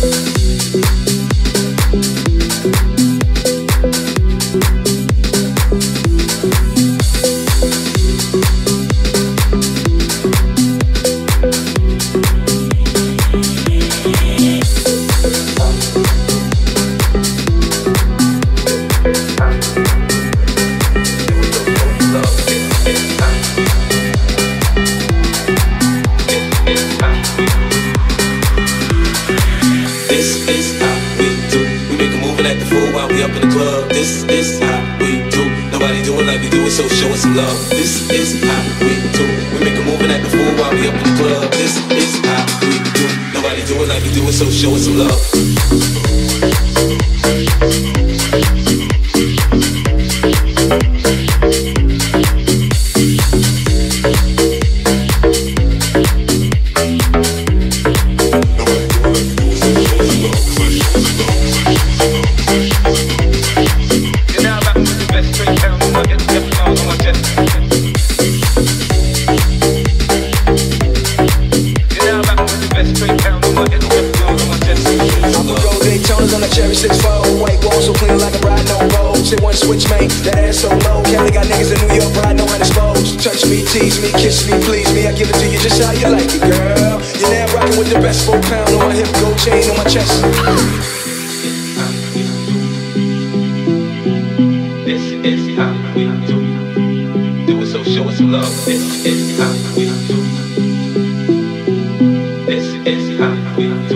So show us some love. This is how we do. We make a move and act the fool while we up in the club. This is how we do. Nobody do it like we do it, so show us some love. Switch mate, that ass so low. Cali got niggas in New York, but I know how to expose. Touch me, tease me, kiss me, please me. I give it to you just how you like it, girl. You're now rocking with the best 4 pound on my hip, gold chain on my chest. This is how we do. Do it, so show us some love. This is how we do. This is how we do.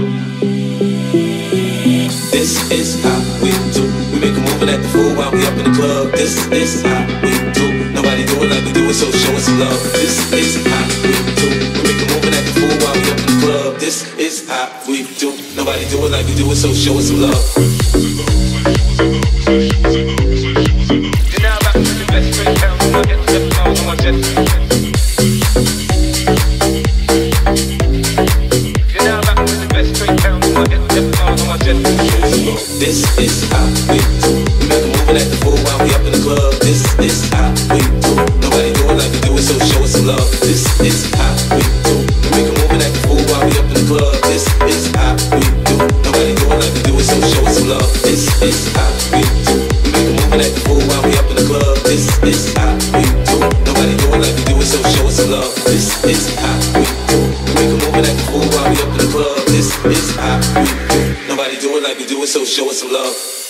This is how we do. We make a move and act the fool while we up in the club. This is how we do. Nobody do it like we do it, so show us some love. This is how we do. We make a move and act the fool while we up in the club. This is how we do. Nobody do it like we do it, so show us some love. You're now rocking with the best friend pound on my hip, on my chest. You're now rocking with the best friend pound on my hip, on my chest. This is how we do. We make a move and act the fool while we up in the club. This is how we do. Nobody do it like we do it, so show us some love. This is how we do. We make a move and act the fool while we up in the club. This is how we do. Nobody do it like we do it, so show us some love. This is how we do. We make a move and act the fool while we up in the club. This is how we do. Nobody do it like we do it, so show us some love. This is how we do. We make a move and act the fool while we up in the club. This is how we do. Nobody do it like we do it, so show us some love.